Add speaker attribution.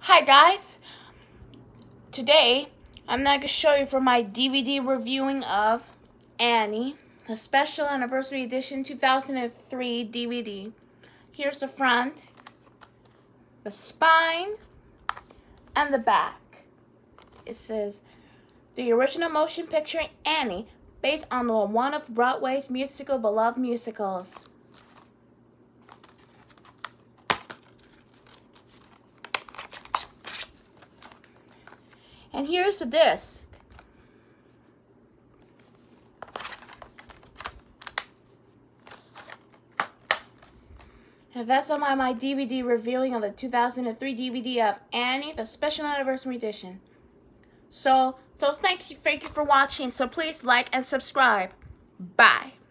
Speaker 1: Hi guys, today I'm going to show you for my DVD reviewing of Annie, the special anniversary edition 2003 DVD. Here's the front, the spine, and the back. It says, the original motion picture Annie, based on one of Broadway's beloved musicals. And here's the disc. And that's on my DVD reviewing of the 2003 DVD of Annie, the special anniversary edition. So thank you for watching. So please like and subscribe. Bye.